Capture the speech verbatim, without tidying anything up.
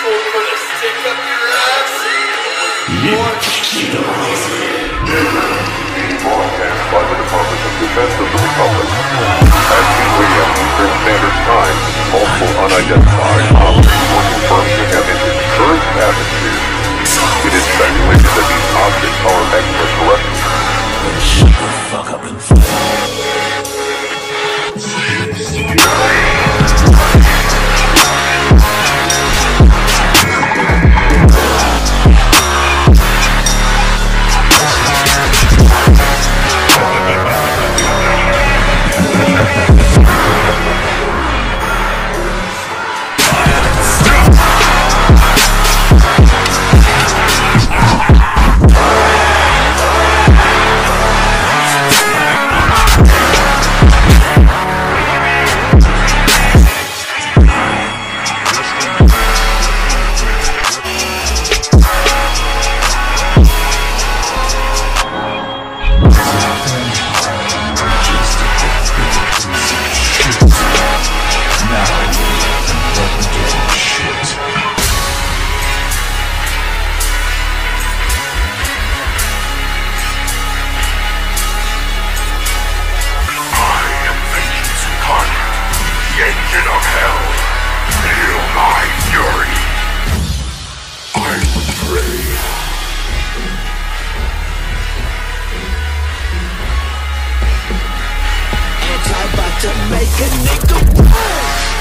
for the stick up your ass? Broadcast by the Department of Defense of the Republic. At two A M Eastern Standard Time, multiple unidentified objects were confirmed to have entered the Earth's atmosphere. It is speculated that these objects are extraterrestrial. Shut the fuck up and fly. To make a nigga